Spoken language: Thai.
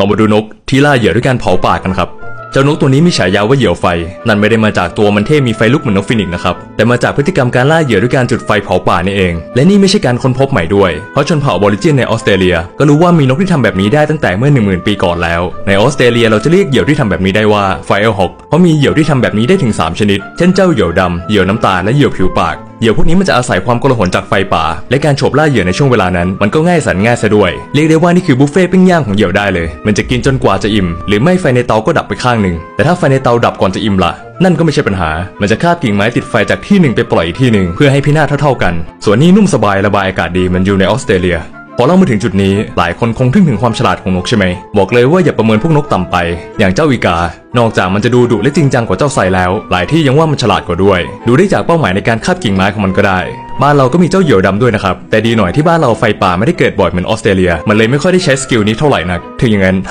เรามาดูนกที่ล่าเหยื่อด้วยการเผาป่ากันครับเจ้านกตัวนี้มีฉายาว่าเหยี่ยวไฟนั่นไม่ได้มาจากตัวมันเท่มีไฟลุกเหมือนนกฟินิกซ์นะครับแต่มาจากพฤติกรรมการล่าเหยื่อด้วยการจุดไฟเผาป่านี่เองและนี่ไม่ใช่การค้นพบใหม่ด้วยเพราะชนเผ่าอบอริจินในออสเตรเลียก็รู้ว่ามีนกที่ทำแบบนี้ได้ตั้งแต่เมื่อ 10,000 ปีก่อนแล้วในออสเตรเลียเราจะเรียกเหยี่ยวที่ทำแบบนี้ได้ว่าไฟเอลฮอกเพราะมีเหยี่ยวที่ทำแบบนี้ได้ถึง3ชนิดเช่นเจ้าเหยี่ยวดำเหยี่ยวน้ำตาลและเหยี่ยวผิวปากเหยี่ยวพวกนี้มันจะอาศัยความโกลาหลจากไฟป่าและการโฉบล่าเหยื่อในช่วงเวลานั้นมันก็ง่ายสันง่ายซะด้วยเรียกได้ว่านี่คือบุฟเฟ่ปิ้งย่างของเหยี่ยวได้เลยมันจะกินจนกว่าจะอิ่มหรือไม่ไฟในเตาก็ดับไปข้างหนึ่งแต่ถ้าไฟในเตาดับก่อนจะอิ่มล่ะนั่นก็ไม่ใช่ปัญหามันจะคาบกิ่งไม้ติดไฟจากที่หนึ่งไปปล่อยอีกที่หนึ่งเพื่อให้พินาศเท่าๆกันส่วนนี้นุ่มสบายระบายอากาศดีมันอยู่ในออสเตรเลียพอเล่ามาถึงจุดนี้หลายคนคงทึ่งถึงความฉลาดของนกใช่ไหมบอกเลยว่าอย่าประเมินพวกนกต่ำไปอย่างเจ้าอีกานอกจากมันจะดูดุและจริงจังกว่าเจ้าไซแล้วหลายที่ยังว่ามันฉลาดกว่าด้วยดูได้จากเป้าหมายในการคาบกิ่งไม้ของมันก็ได้บ้านเราก็มีเจ้าเหยี่ยวดำด้วยนะครับแต่ดีหน่อยที่บ้านเราไฟป่าไม่ได้เกิดบ่อยเหมือนออสเตรเลียมันเลยไม่ค่อยได้ใช้สกิลนี้เท่าไหร่นักถึงอย่างนั้น